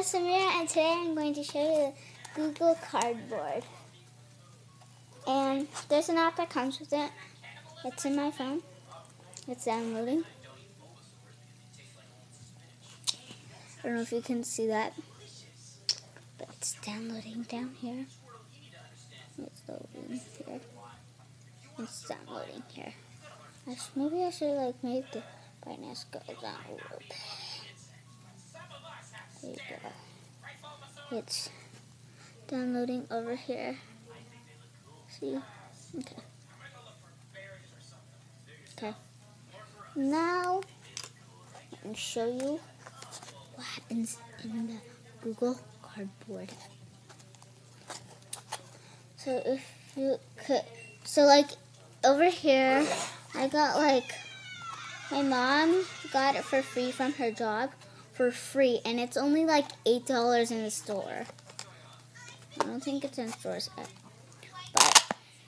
Samira, and today I'm going to show you the Google Cardboard. And there's an app that comes with it. It's in my phone. It's downloading. I don't know if you can see that, but it's downloading down here. It's loading here. It's downloading here. Maybe I should make the brightness go down a little bit. There you go. It's downloading over here. See? Okay. Now, I can show you what happens in the Google Cardboard. So if you could, over here, I got my mom got it for free from her job, for free, and it's only $8 in the store. I don't think it's in stores yet. But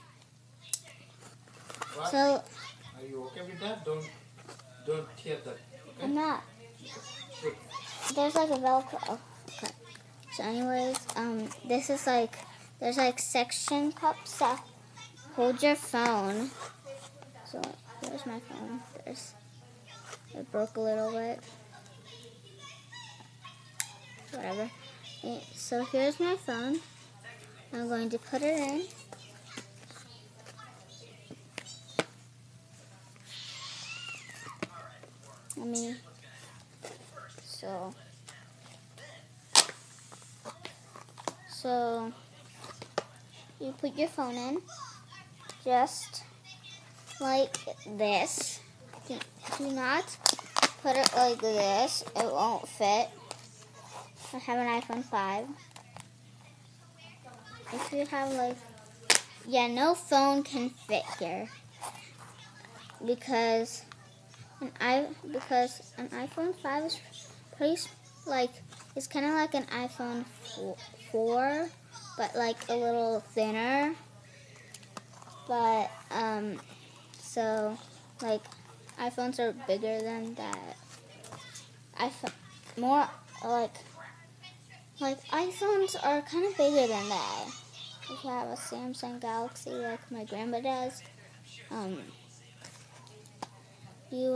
what? So are you okay with that? Don't tear that. Okay? I'm not. Good. There's a Velcro. Okay. So anyways, this is there's section cups that hold your phone. So here's my phone. It broke a little bit. Whatever. And so here's my phone. I'm going to put it in. So you put your phone in, just like this. Do not put it like this, it won't fit. I have an iPhone 5. If you have no phone can fit here. Because an iPhone 5 is pretty it's kind of like an iPhone 4, but a little thinner. But so iPhones are bigger than that. iPhones are kind of bigger than that. If you have a Samsung Galaxy like my grandma does, you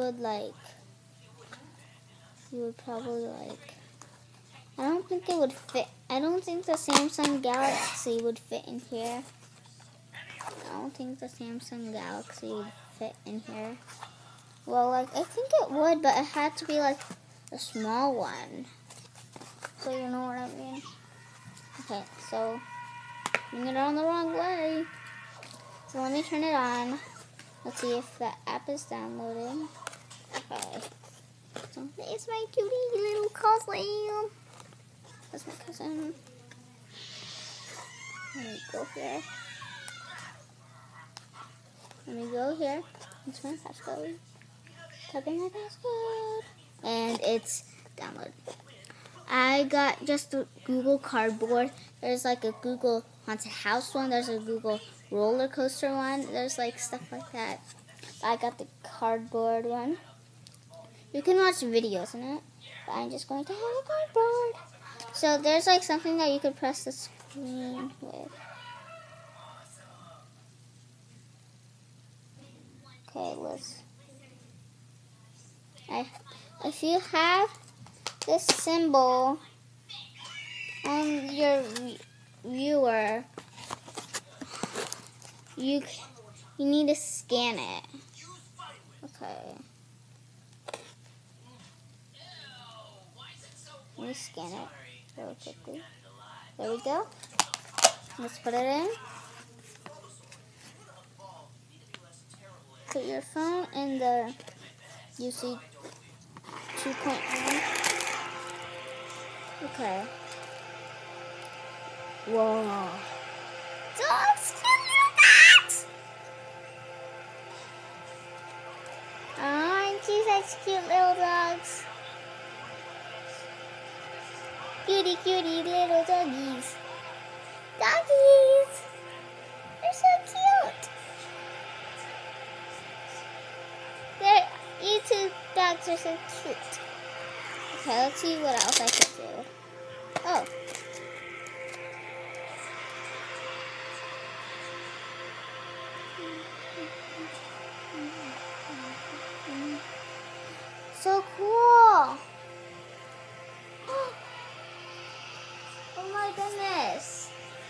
would probably I don't think it would fit. I don't think the Samsung Galaxy would fit in here. I don't think the Samsung Galaxy would fit in here. Well, I think it would, but it had to be a small one. So you know what I mean? Okay, so bring it on the wrong way. So let me turn it on. Let's see if the app is downloading. Okay. So it's my cutie little cousin. That's my cousin. Let me go here. It's my passcode. Type in my passcode. And it's downloaded. I got just the Google Cardboard. There's a Google Haunted House one. There's a Google Roller Coaster one. There's stuff like that. I got the Cardboard one. You can watch videos in it, but I'm just going to have a cardboard. So there's something that you could press the screen with. Okay, if you have this symbol on your viewer, you need to scan it. Okay. Let me scan it really quickly. There we go. Let's put it in. Put your phone in the UC 2.1. Okay. Whoa. Dogs, cute little dogs! Aren't you such cute little dogs? Cutie, cutie little doggies. Doggies! They're so cute. You two dogs are so cute. Okay, let's see what else I can do. Oh. So cool. Oh my goodness.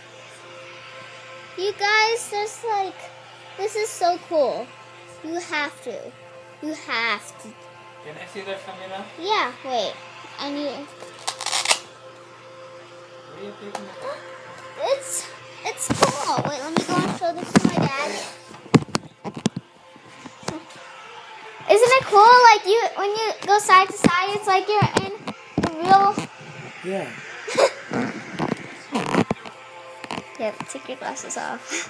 You guys, this is so cool. You have to. You have to. Can I see that, Samira? Yeah, wait. I need. Where are you taking it? It's cool. Wait, let me go and show this to my dad. Isn't it cool? Like when you go side to side, it's like you're in a real. Yeah. Yep, take your glasses off.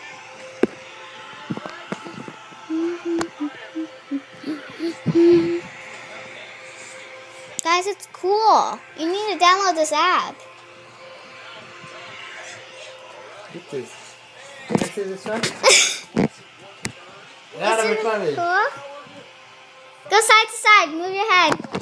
Guys, it's cool. You need to download this app. Look this. Can I see this one? Yeah, Isn't let me try it it. cool? Go side to side. Move your head.